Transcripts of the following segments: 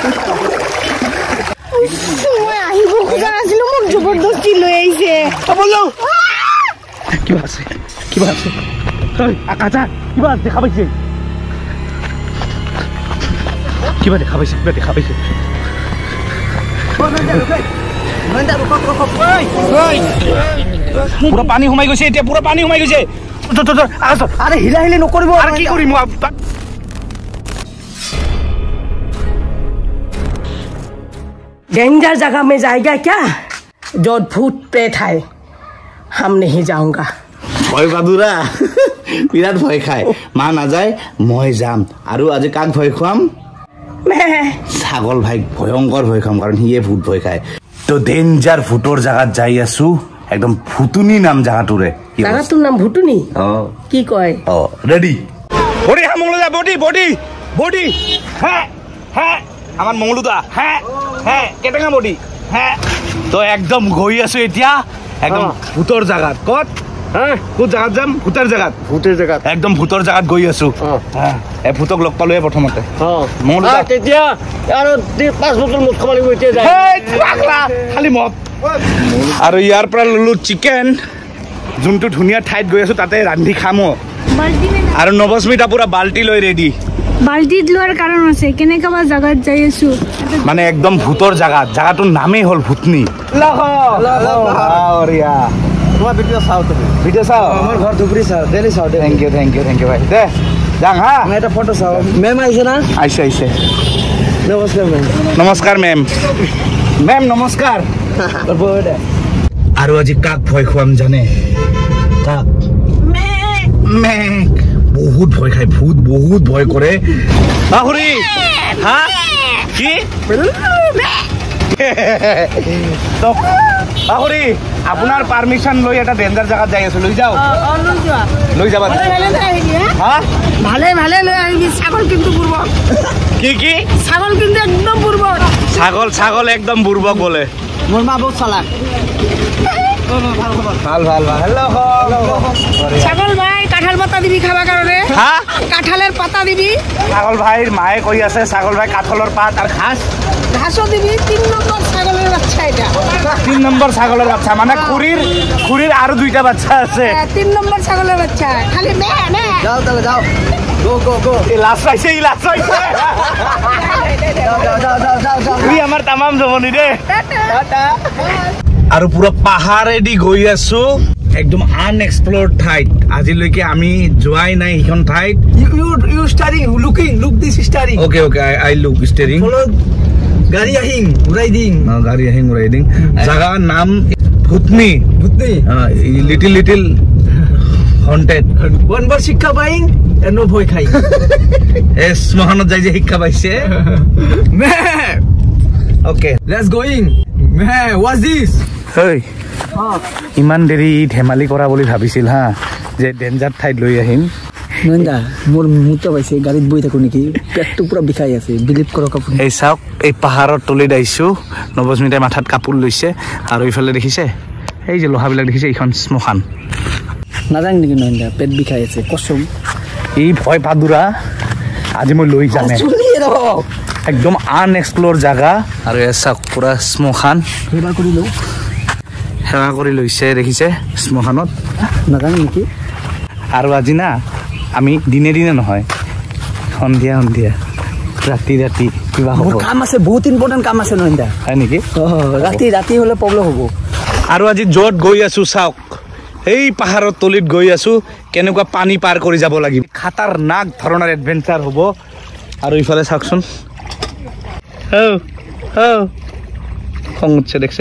মই আহিব খোজা নাছিলো মোক জবৰদস্তি লৈ আহিছে বলো কিবা আছে আকাশা কিবা দেখা পাইছে কিবা দেখা পাইছে পুরা পানি সোমাই গৈছে এতিয়া পুরা পানি সোমাই গৈছে আরে হিলা হিলি নকৰিব আর কি কৰিম डेंजर जगह में जाएगा क्या जो भूत प्रेत है हम नहीं जाऊंगा ভয় পাদুরা বিরাট ভয় খায় মা না যায় মই যাম আৰু আজি কাক ভয় খুৱাম मैं ছাগল ভাই ভয়ঙ্কর ভয় খাম কারণ হিয়ে ভূত ভয় খায় তো ডেঞ্জার ভূতৰ জাগাত যাই আছো একদম ভুতুনি নাম জাগাটোৰে জাগাটোৰ নাম ভুতুনি কি কয় রেডি বডি হ্যাঁ মঙ্গলদা বডি হ্যাঁ আমার মঙ্গলদা হ্যাঁ কেটেঙা বডি হ্যাঁ তো একদম গৈ আছো এতিয়া একদম ভূতৰ জাগাত কত কোন জাগাত যাম ভূতৰ জাগাত একদম ভূতৰ জাগাত গৈ আছো এই ভূতক লগ পালোৱে প্ৰথমতে মঙ্গলদা তেতিয়া আৰু 5 বটল মুখ খাব লাগিব এতিয়া যায় খালি মত আৰু ইয়াৰ পৰা ললো চিকেন যোনটো ধুনীয়া ঠাইত গৈ আছো তাতে ৰান্ধি খামো আৰু নৱস্মিতা পুৰা বাল্টি লৈ ৰেডি বাল্টিত লোৱাৰ কাৰণ আছে কেনেকা জাগাত যাই আছো মানে একদম ভূতৰ জাগাটোৰ নামেই হ'ল ভূতনি তোমাৰ ভিডিঅ' চাও তুমি ভিডিঅ' চাও আমাৰ ঘৰ ধুবুৰী চাও ডেইলি চাও থেংক ইউ ভাই দে যাং হা মই এটা ফটো চাও মেম আহিছে না আহিছে নমস্কাৰ মেম নমস্কাৰ মেম নমস্কাৰ আৰু আজি কাক ভয় খুৱাম জানে কাক মেক বহুত ভয় খায় ভূত বহুত ভয় কৰে বাহুৰি হা কি বাহুৰি আপোনাৰ পারমিশন লৈ এটা ডেঞ্জার জায়গা যাই আছো লৈ যাও লৈ যাবা হা ভালে লৈ আহিবি ছাগল কিন্তু বুরবক কি ছাগল কিন্তু একদম বুরবক ছাগল একদম বুরবক বলে মোৰ মা বহুত চালাক ভাল হেল্ল ছাগল ভাই কাঁঠাল পাতা দিবি খাবার কারণে হা কাঁঠালের পাতা দিবি ছাগল ভাইৰ মায়ে কৈ আছে ছাগল ভাই কাঠলৰ পাত আৰু ঘাসও দিবি 3 নম্বর ছাগলের বাচ্চা এটা 3 নম্বৰ ছাগলের বাচ্চা মানে খুরির আৰু দুইটা বাচ্চা আছে 3 নম্বর ছাগলের বাচ্চা খালি মে যাও তাহলে যাও গো এই লাস্ট পাইছে যাও তুই আমাৰ তামাম জমনি দে আৰু পুৰা পাহাৰেদি গৈ আছো একদম আনএক্সপ্লোৰ্ড ঠাইত আজিলৈকে আমি যোৱাই নাই এইখন ঠাইত you steering look this steering okay I look steering গাড়ি আহিং উড়াই দিং জাগাৰ নাম ভূতনি লিটিল হন্টেড ওয়ান বার শিক্ষা পাইং এনো ভয় খাই এ শ্মশানত যাই যে শিক্ষা পাইছে ওকে লেটস গোইং মে হোয়াটস দিস হেই ইমান দেৰি ধেমালি কৰা বুলি ভাবিছিল হা যে ডেঞ্জাৰ ঠাইত লৈ আহিম নন্দা মোৰ মুত পাইছে গাড়ীত বহি থাকো নেকি পেটটো পুৰা বিষাই আছে বিলিভ কৰক আপুনি এই চাওক এই পাহাৰৰ তলিত আহিছো নৱস্মিতাই মাথাত কাপোৰ লৈছে আৰু ইফালে দেখিছে এই যে লোহাবিলাক দেখিছে এইখন শ্মশান নাজাং নেকি নন্দা পেট বিষাই আছে কসম এই ভয় পাদুৰা আজি মই লৈ যামে একদম আনএক্সপ্লোৰ জাগা আৰু এ চাওক পুৰা শ্মশান সেৱা কৰি লৈছে দেখিছে শ্মশানত নাজাং নেকি আৰু আজি না আমি দিনে নহয় সন্ধিয়া ৰাতি কিবা হ'ব কাম আছে বহুত ইম্পৰ্টেণ্ট কাম আছে নন্দা হয় নেকি ৰাতি হলে প্ৰব্লেম হ'ব আৰু আজি য'ত গৈ আছো চাওক এই পাহাৰৰ তলিত গৈ আছো কেনেকুৱা পানী পাৰ কৰি যাব লাগিব খাতাৰনাক ধৰণৰ এডভেঞ্চাৰ হ'ব আৰু ইফালে চাওকচোন খং উঠছে দেখছে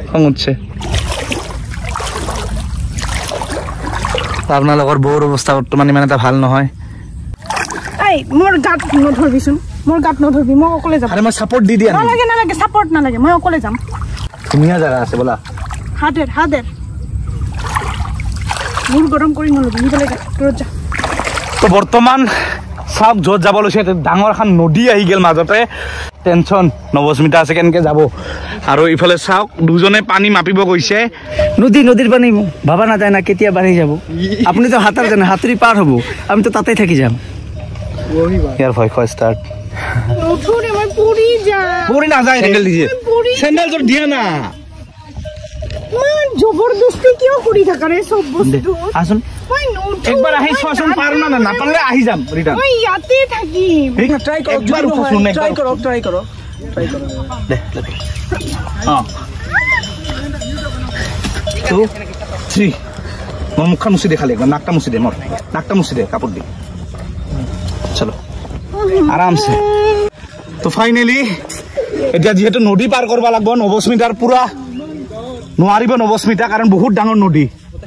আপোনালোকৰ বৌৰ অৱস্থা বৰ্তমান ইমান এটা ভাল নহয় মোৰ গাত নধৰবিচোন মই অকলে যাম আৰে মই সাপোৰ্ট দি দিয়া নালাগে সাপোৰ্ট নালাগে মই অকলে যাম ধুনীয়া জাগা আছে বলা হাতেৰ মোৰ গৰম কৰি নলবি নিবলে যা তো বৰ্তমান চাওক য'ত যাব লৈছে ডাঙৰ এখন নদী আহি গেল মাজতে টেনচন নৱস্মিতা আছে কেনেকে যাব আৰু ইফালে চাওক দুজনে পানী মাপিব গৈছে নদীৰ পানী ভাবা নাযায় না কেতিয়া বাঢ়ি যাব আপুনি তো হাতাৰ জানে হাতুৰি পাৰ হ'ব আমি তো তাতে থাকি যাম ইয়াৰ ভয় খোৱা ষ্টাৰ্ট নতুন আমার পুরি যা পরি না যায় স্যান্ডেল দিয়ে স্যান্ডেল তোর দিয়া না মান জবরদস্তি কিয় কৰি থাকা রে সব বস্তু আসুন মই নতুন একবার আহি চোৱাচোন পাৰো না না পাৰলে আহি যাম ৰিটাৰ্ণ মই ইয়াতে থাকিম ট্রাই করো একবার উঠোচোন ট্রাই করো দে হ্যাঁ 2 3 মই মুখখন মুছি দে খালি একবার নাকটা মুছি দে মোৰ নাকটা মুছি দে কাপড় দি চলো আরামসে তো ফাইনালি এতিয়া যেহেতু নদী পাৰ কৰিব লাগিব নৱস্মিতাৰ পুৰা নোৱাৰিব নৱস্মিতা কাৰণ বহুত ডাঙৰ নদী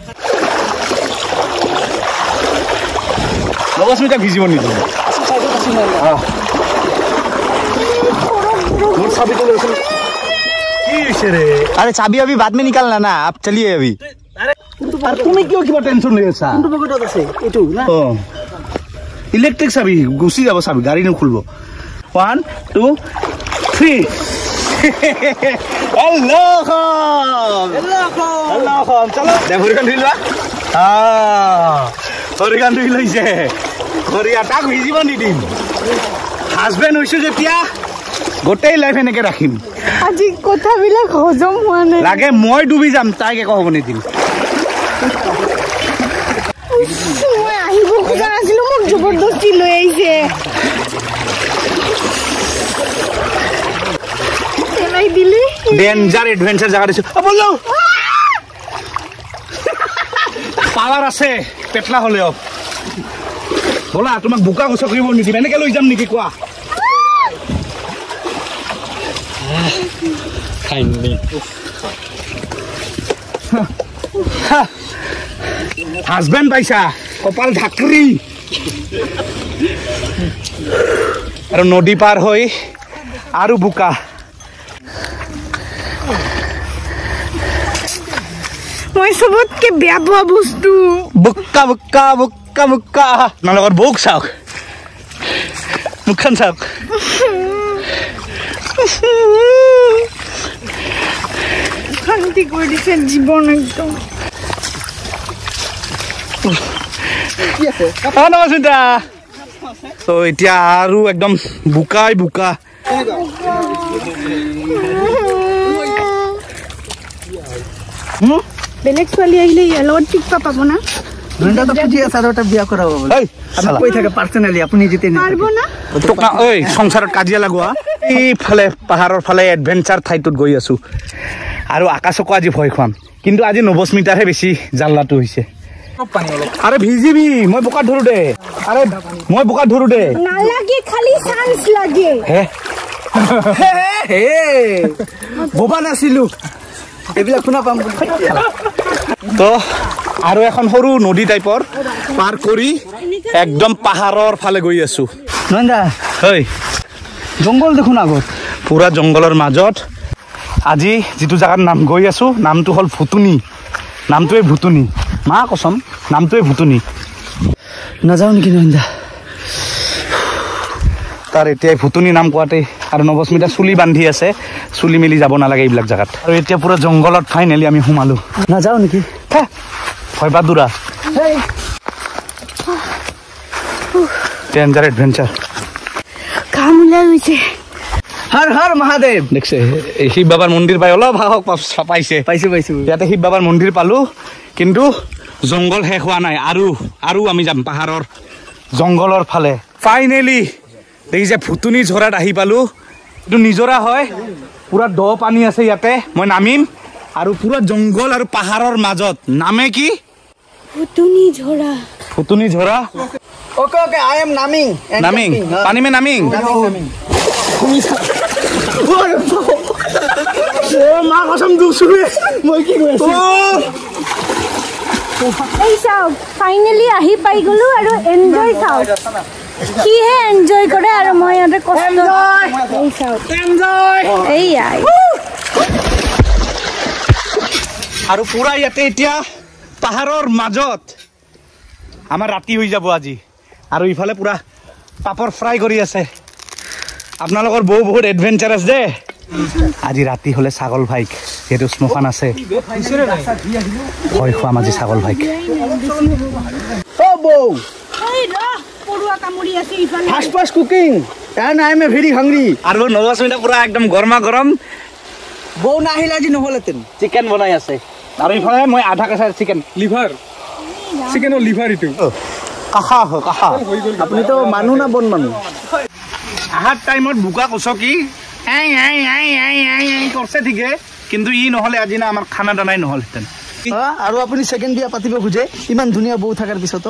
নৱস্মিতা ভিজিব নিদিব अरे चाबी अभी बाद में निकालना ना आप चलिए अभी তুমি কিয় কিবা টেনশন লৈ আছা কোনটো পকেটত আছে এটো না ইলেকট্রিক চাবি গুছি যাব চাবি গাড়ি নুখুলব 1 2 3 হেল্ল' চলো দে ভৰিখন ধুই লোৱা ভৰিখন ধুই লৈছে ভৰিয়া তাক ভিজিব নিদিম হাজবেণ্ড হৈছো যেতিয়া গোটেই লাইফ এনেকে ৰাখিম আজি কথাবিলাক হজম হোৱা নাই লাগে মই ডুবি যাম তাইক একো হ'ব নিদিম মই আহিব খোজা নাছিলো মোক জবৰদস্তি লৈ আহিছে এলাই দিলি ডেঞ্জাৰ এডভেঞ্চাৰ জাগা দিছো বলো পাৱাৰ আছে পেটলা হলেও বলা তোমাক বোকা গুচা কৰিব নিদিম এনেকে লৈ যাম নেকি কোৱা হাজবেণ্ড পাইছা কপাল ঢাকৰি আৰু নদী পাৰ হৈ আৰু বোকা মই সবতকে বেয়া পোৱা বস্তু বোকা বোকা বোকা বোকা আপোনালোকৰ বৌক চাওক মুখখন চাওক শান্তি কৰি দিছে জীৱন একদম নমস্মিতা তো এতিয়া আৰু একদম বোকাই বোকা বেলেগ ছোৱালী আহিলে ইয়াৰ লগত টিকপা পাব না দুটা খুজি আছে আৰু এটা বিয়া কৰাব আমি কৈ থাকে পাৰ্সোনালি আপুনি যেতে পারব না ঐ সংসাৰত কাজিয়া লগোৱা এইফালে পাহাৰৰ ফালে এডভেঞ্চাৰ ঠাইটোত গৈ আছো আৰু আকাশকো আজি ভয় খুৱাম কিন্তু আজি নৱস্মিতাৰহে বেছি জাল্লাটো হৈছে আরে ভিজিবি মই বোকাত ধৰো দে আরে মই বোকাত ধৰো দে নালাগে খালি চান্স লাগে হে হে বোবা নাছিলো এইবিলাক শুনা পাম তো আৰু এখন সৰু নদী টাইপৰ পাৰ কৰি একদম পাহাৰৰ ফালে গৈ আছো নন্দা হয় জংগল দেখোন আগত পুৰা জংগলৰ মাজত আজি যিটো জাগাত নাম গৈ আছো নামটো হল ভুতুনি নামটোৱে ভুতুনি মা কসম নামটোৱে ভুতুনি নাযাও নেকি নন্দা তাৰ এতিয়াই ভুতুনি নাম কোৱাতে আৰু নৱস্মিতা চুলি বান্ধি আছে চুলি মেলি যাব নালাগে এইবিলাক জাগাত আৰু এতিয়া পুৰা জংগলত ফাইনেলি আমি সোমালো নাযাও নেকি ভয় বাদুৰা ডেঞ্জাৰ এডভেঞ্চাৰ কাম ওলাই গৈছে হৰ হৰ মহাদেৱ দেখছে এই শিৱ বাবাৰ মন্দিৰ পাই অলপ সাহস পাইছে পাইছো ইয়াতে শিৱ বাবাৰ মন্দিৰ পালো কিন্তু জংগল শেষ হোৱা নাই আৰু আমি যাম পাহাৰৰ জংগলৰ ফালে ফাইনেলি দেখিছে ভুতুনি ঝৰাত আহি পালো এইটো নিজৰা হয় পুৰা দ পানী আছে ইয়াতে মই নামিম আৰু পুৰা জংগল আৰু পাহাৰৰ মাজত নামে কি ভুতুনি ঝৰা ওকে ওকে আই এম নামিং পানী মে নামিং মা কসম দুচুৱে মই কি কৈ আছো এই চাওক ফাইনেলি আহি পাই গলো আৰু এনজয় চাওক কিহে এনজয় কৰে আৰু মই ইয়াতে কষ্ট এই চাওক এই আই আৰু পুৰা ইয়াতে এতিয়া পাহাৰৰ মাজত আমাৰ ৰাতি হৈ যাব আজি আৰু ইফালে পুৰা পাপৰ ফ্ৰাই কৰি আছে আপোনালোকৰ বহুত এডভেঞ্চাৰাছ দে আজি ৰাতি হলে ছাগল ভাইক যেহেতু শ্মশান আছে ভয় খুৱাম আজি ছাগল ভাইক ও বৌ এই ৰ পৰুৱা কামুৰি আছে ইফালে fast fast cooking And I am a very hungry. আৰু নবস্মিতা পুৰা একদম গৰমা গৰম বৌ নাহিলে আজি নহ'লেতেন চিকেন বনাই আছে আৰু ইফালে মই আধা কেঁচা চিকেন লিভাৰ চিকেনৰ লিভাৰ ইটো কাহা কাহা আপুনিতো মানুহ না বন মানুহ আহাৰ টাইমত বোকা কচকি কৰছে ঠিকে কিন্তু ই নহ'লে আজি না আমাৰ খানা দানাই নহ'লহেঁতেন আৰু আপুনি ছেকেণ্ড বিয়া পাতিব খোজে ইমান ধুনীয়া বৌ থকাৰ পিছতো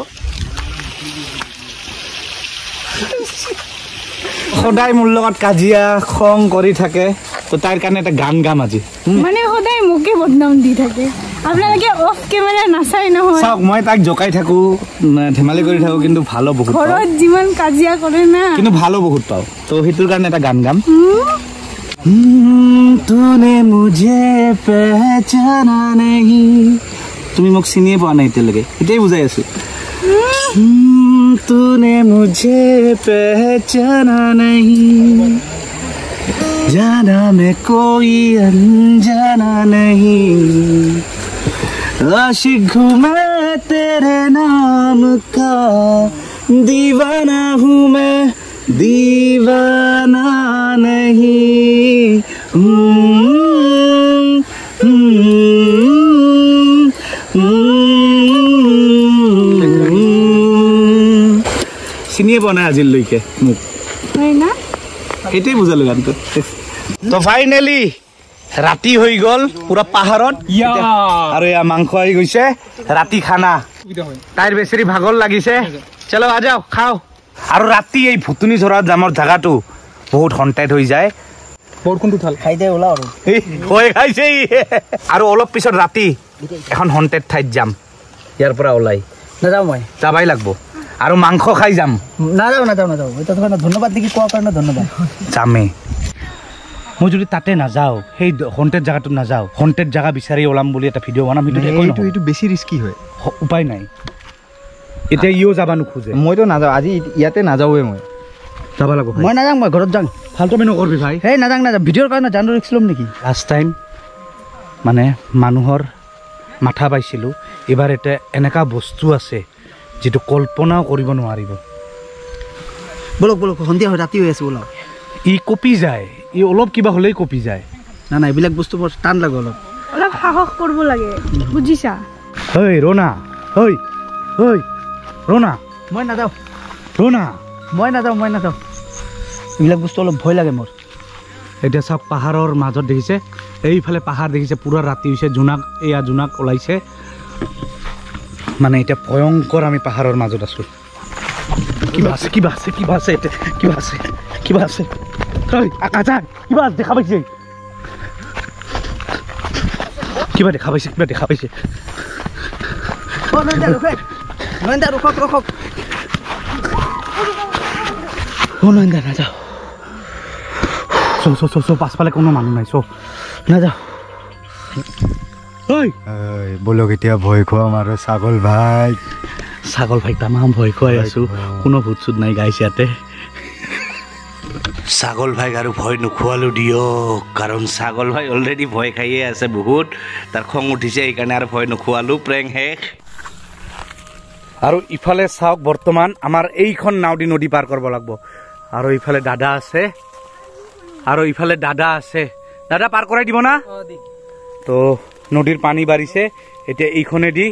সদায় মোৰ লগত কাজিয়া খং কৰি থাকে তো তাইৰ কাৰণে এটা গান গাম আজি মানে সদায় মোকে বদনাম দি থাকে আপোনালোকে অফ কেমেৰা নাচাই নহয় চাওক মই তাক জকাই থাকো ধেমালি কৰি থাকো কিন্তু ভালো বহুত পাওঁ ঘৰত যিমান কাজিয়া কৰে না কিন্তু ভালো বহুত পাওঁ তো সেইটোৰ কাৰণে এটা গান গাম तूने मुझे पहचाना नहीं তুমি মোক চিনিয়ে পোৱা নাই এতিয়ালৈকে এটাই বুজাই আছো तूने मुझे पहचाना नहीं जाना मैं कोई अनजाना नहीं आशिक हूँ मैं तेरे नाम का दीवाना हूँ मैं दीवाना नहीं চিনিয়ে পোৱা নাই আজিলৈকে মোক সেইটোৱে বুজালো গানটো তো ফাইনেলি ৰাতি হৈ গ'ল পুৰা পাহাৰত আৰু এয়া মাংস আহি গৈছে ৰাতি খানা তাইৰ বেছি ভাগৰ লাগিছে চলো আ যাও খাও আৰু ৰাতি এই ভুতুনি ঝৰা জামৰ জাগাটো বহুত হণ্টেড হৈ যায় বৰষুণটো ভাল খাই দে ওলাও হৈ খাইছে আৰু অলপ পিছত ৰাতি এখন হণ্টেড ঠাইত যাম ইয়াৰ পৰা ওলাই নাযাওঁ মই যাবাই লাগব আৰু মাংস খাই যাম নাযাওঁ এটা তোমাৰ ধন্যবাদ দেখি কোৱাৰ কাৰণে ধন্যবাদ যামেই মই যদি তাতে নাযাওঁ সেই হণ্টেড জেগাটোত নাযাওঁ হণ্টেড জেগা বিচাৰি ওলাম বুলি এটা ভিডিঅ' বনাম এইটো বেছি ৰিস্কি হয় উপায় নাই এতিয়া ইও যাব নোখোজে মইতো নাযাওঁ আজি ইয়াতে নাযাওঁৱে মই যাব লাগিব মই নাযাওঁ মই ঘৰত যাওঁ ফাল্টু নকৰবি ভাই সেই নাযাওঁ ভিডিঅ'ৰ কাৰণে জানো ৰিক্স ল'ম নেকি লাষ্ট টাইম মানে মানুহৰ মাথা পাইছিলোঁ এইবাৰ এটা এনেকুৱা বস্তু আছে যিটো কল্পনাও কৰিব নোৱাৰিব বলক সন্ধিয়া হৈ ৰাতি হৈ আছে ওলাও ই কপি যায় ই অলপ কিবা হ'লেই কপি যায় না এইবিলাক বস্তু বৰ টান লাগে অলপ সাহস কৰিব লাগে বুজিছা ঐ ৰণা ৰণা মই নাযাওঁ ৰণা মই নাযাওঁ এইবিলাক বস্তু অলপ ভয় লাগে মোৰ এতিয়া চাওক পাহাৰৰ মাজত দেখিছে এইফালে পাহাৰ দেখিছে পুৰা ৰাতি হৈছে জোনাক ওলাইছে মানে এতিয়া ভয়ংকৰ আমি পাহাৰৰ মাজত আছো কিবা আছে আকাশ কিবা দেখা পাইছে কিবা দেখা পাইছে নয়নদা নাযাওঁ চল পাছফালে কোনো মানুহ নাই চল নাযাওঁ বলক এতিয়া ভয় খুৱাম আৰু ছাগল ভাইক তামাম ভয় খুৱাই আছো কোনো ভূত চুত নাই গাইছে ইয়াতে ছাগল ভাইক আৰু ভয় নোখোৱালো দিয়ক কাৰণ ছাগল ভাই অলৰেডি ভয় খাইয়ে আছে বহুত তাৰ খং উঠিছে সেইকাৰণে আৰু ভয় নোখোৱালো প্ৰেং শেষ আৰু ইফালে চাওক বৰ্তমান আমাৰ এইখন নাওদি নদী পাৰ কৰিব লাগিব আৰু ইফালে দাদা আছে দাদা পাৰ কৰাই দিব না তো নদীৰ পানী বাঢ়িছে এতিয়া এইখনেদি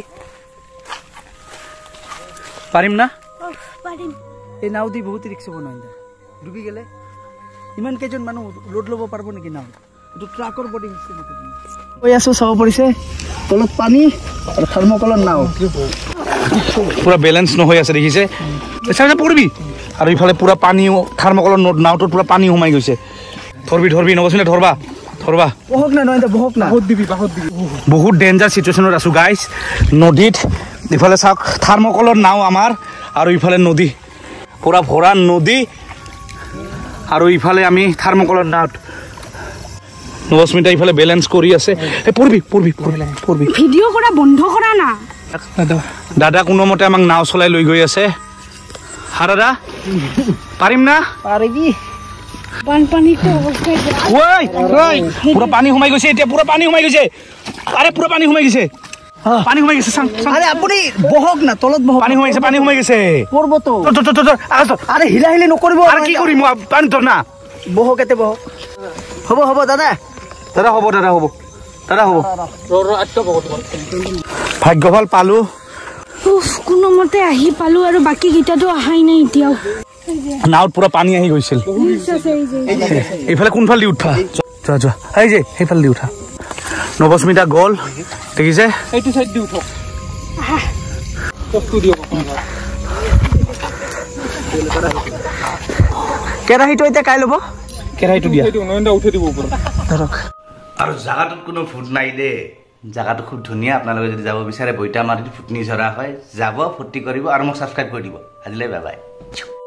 পাৰিম না এই নাও দি বহুত ৰিক্স হ'ব নহয় ডুবি গ'লে ইমান কেইজন মানুহ লোড ল'ব পাৰিব নেকি নাও এইটো ট্ৰাকৰ বডি কৈ আছো চাব পৰিছে তলত পানী আৰু থাৰ্মকলৰ নাও পুৰা বেলেঞ্চ নহৈ আছে দেখিছে পৰিবি আৰু ইফালে পুৰা পানী থাৰ্মকলৰ নাওটোত পুৰা পানী সোমাই গৈছে ধৰবি নবচিলে ধৰবা বহুত ডেঞ্জাৰ চিটুৱেশ্যনত আছো গাইজ নদীত ইফালে চাওক থাৰ্মকলৰ নাও আমাৰ আৰু ইফালে নদী পুৰা ভৰা নদী আৰু ইফালে আমি থাৰ্মকলৰ নাওত নবস্মিতা ইফালে বেলেঞ্চ কৰি আছে পৰিবি ভিডিঅ' কৰা বন্ধ কৰা না দাদা কোনোমতে আমাক নাও চলাই লৈ গৈ আছে দাদা পাৰিম না পাৰিবি বানপানীটো অৱস্থাই পুৰা পানী সোমাই গৈছে এতিয়া পুৰা পানী সোমাই গৈছে পানী সোমাই গৈছে চাং আৰে আপুনি বহক না তলত বহক পানী সোমাই গৈছে পৰ্বত আছ আৰে হিলা হিলি নকৰিব আৰু কি কৰিম পানী ধৰ না বহক এতে বহক হ'ব দাদা হ'ব ভাগ্য ভাল পালো কোনোমতে আহি পালো আৰু বাকী কেইটাতো অহাই নাই এতিয়াও নাওত পুৰা পানী আহি গৈছিল এইফালে কোনফালে দি উঠা যোৱা এই যে সেইফালে দি উঠা নৱস্মিতা গ'ল দেখিছে এইটো সাইড দি উঠক কষ্ট দিও কেৰাহীটো এতিয়া কাই ল'ব কেৰাহীটো দিয়া নয়নদা উঠে দিব ওপৰত ধৰক আৰু জাগাটোত কোনো ফুট নাই দে জাগাটো খুব ধুনীয়া আপোনালোকে যদি যাব বিচাৰে বইতা মাটিত ফুটনি ঝৰা হয় যাব ফূৰ্তি কৰিব আৰু মোক ছাবস্ক্ৰাইব কৰি দিব আজিলৈ বাই বাই